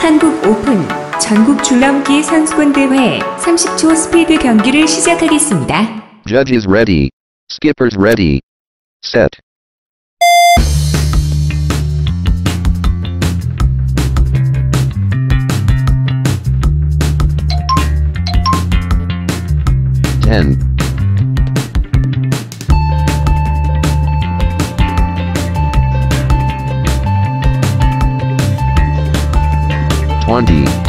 한국 오픈 전국 줄넘기 선수권 대회 30초 스피드 경기를 시작하겠습니다. Judges ready. Skippers ready. Set. Ten. 20.